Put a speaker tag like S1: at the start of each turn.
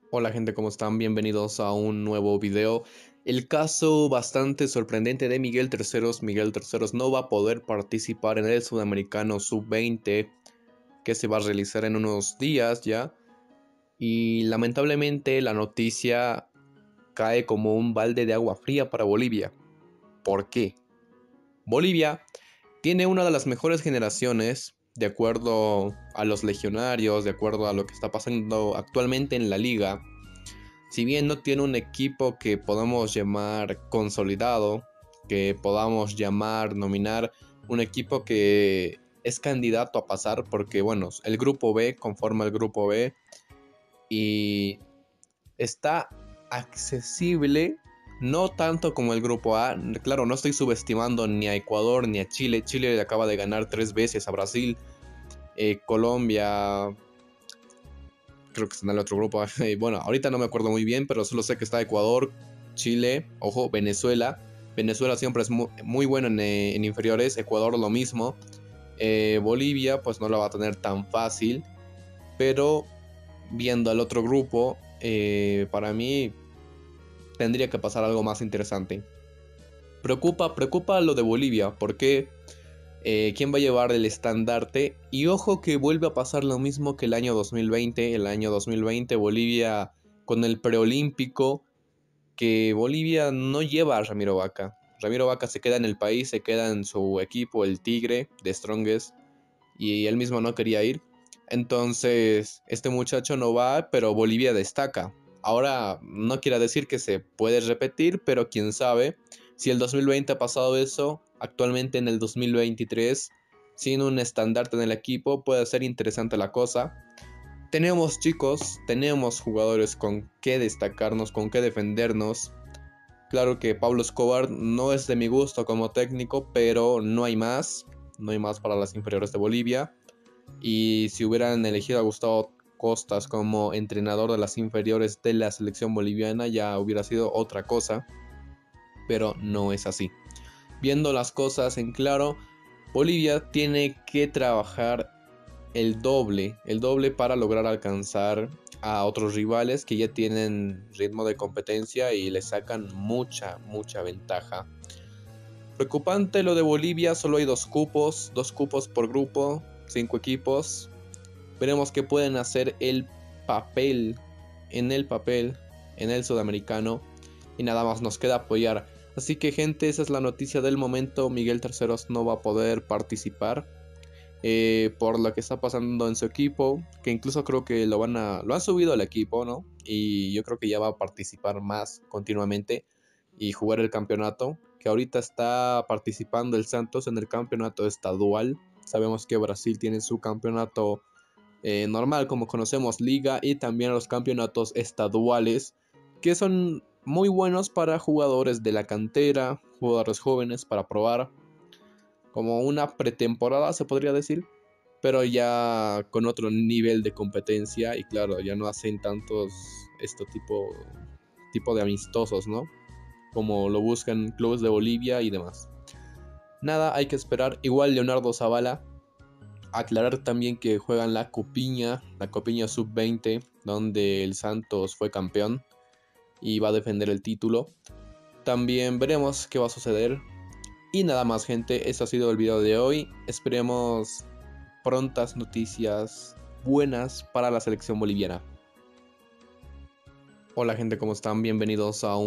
S1: Hola gente, ¿cómo están? Bienvenidos a un nuevo video. El caso bastante sorprendente de Miguel Terceros. Miguel Terceros no va a poder participar en el Sudamericano Sub-20 que se va a realizar en unos días ya. Y lamentablemente la noticia cae como un balde de agua fría para Bolivia. ¿Por qué? Bolivia tiene una de las mejores generaciones, de acuerdo a los legionarios, de acuerdo a lo que está pasando actualmente en la liga. Si bien no tiene un equipo que podamos llamar consolidado, que podamos nominar un equipo que es candidato a pasar, porque bueno, el grupo B conforma el grupo B y está accesible, no tanto como el grupo A. Claro, no estoy subestimando ni a Ecuador ni a Chile. Chile le acaba de ganar 3 veces a Brasil. Colombia, creo que está en el otro grupo. Bueno, ahorita no me acuerdo muy bien, pero solo sé que está Ecuador, Chile, ojo, Venezuela. Venezuela siempre es muy bueno en inferiores, Ecuador lo mismo. Bolivia pues no la va a tener tan fácil, pero viendo al otro grupo, para mí tendría que pasar algo más interesante. Preocupa lo de Bolivia, porque quién va a llevar el estandarte. Y ojo que vuelve a pasar lo mismo que el año 2020. El año 2020 Bolivia con el preolímpico, que Bolivia no lleva a Ramiro Vaca. Ramiro Vaca se queda en el país, se queda en su equipo, el Tigre de Strongest, y él mismo no quería ir. Entonces este muchacho no va, pero Bolivia destaca. Ahora no quiere decir que se puede repetir, pero quién sabe. Si el 2020 ha pasado eso, actualmente en el 2023, sin un estandarte en el equipo, puede ser interesante la cosa. Tenemos chicos, tenemos jugadores con qué destacarnos, con qué defendernos. Claro que Pablo Escobar no es de mi gusto como técnico, pero no hay más. No hay más para las inferiores de Bolivia. Y si hubieran elegido a Gustavo Costas como entrenador de las inferiores de la selección boliviana, ya hubiera sido otra cosa, pero no es así. Viendo las cosas en claro, Bolivia tiene que trabajar el doble para lograr alcanzar a otros rivales que ya tienen ritmo de competencia y le sacan mucha ventaja. Preocupante lo de Bolivia, solo hay dos cupos por grupo, 5 equipos. Veremos qué pueden hacer papel, papel, en el sudamericano. Y nada más nos queda apoyar. Así que gente, esa es la noticia del momento. Miguel Terceros no va a poder participar por lo que está pasando en su equipo. Que incluso creo que lo han subido al equipo, ¿no? Y yo creo que ya va a participar más continuamente y jugar el campeonato. Que ahorita está participando el Santos en el campeonato estadual. Sabemos que Brasil tiene su campeonato normal, como conocemos, liga, y también los campeonatos estaduales, que son muy buenos para jugadores de la cantera, jugadores jóvenes para probar, como una pretemporada se podría decir, pero ya con otro nivel de competencia. Y claro, ya no hacen tantos este tipo de amistosos, ¿no? Como lo buscan clubes de Bolivia y demás. Nada, hay que esperar. Igual Leonardo Zavala. Aclarar también que juegan la Copiña Sub-20, donde el Santos fue campeón y va a defender el título. También veremos qué va a suceder. Y nada más, gente, este ha sido el video de hoy. Esperemos prontas noticias buenas para la selección boliviana. Hola gente, ¿cómo están? Bienvenidos a un